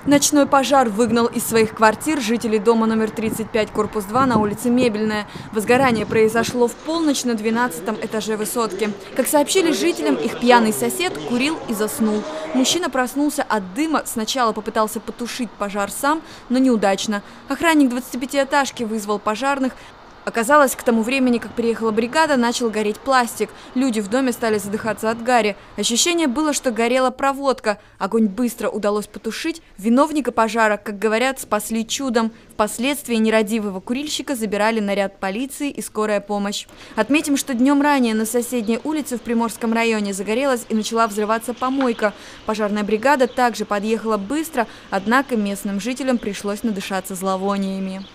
Ночной пожар выгнал из своих квартир жителей дома номер 35, корпус 2 на улице Мебельная. Возгорание произошло в полночь на 12-м этаже высотки. Как сообщили жителям, их пьяный сосед курил и заснул. Мужчина проснулся от дыма, сначала попытался потушить пожар сам, но неудачно. Охранник 25-этажки вызвал пожарных. Оказалось, к тому времени, как приехала бригада, начал гореть пластик. Люди в доме стали задыхаться от гари. Ощущение было, что горела проводка. Огонь быстро удалось потушить. Виновника пожара, как говорят, спасли чудом. Впоследствии нерадивого курильщика забирали наряд полиции и скорая помощь. Отметим, что днем ранее на соседней улице в Приморском районе загорелась и начала взрываться помойка. Пожарная бригада также подъехала быстро, однако местным жителям пришлось надышаться зловониями.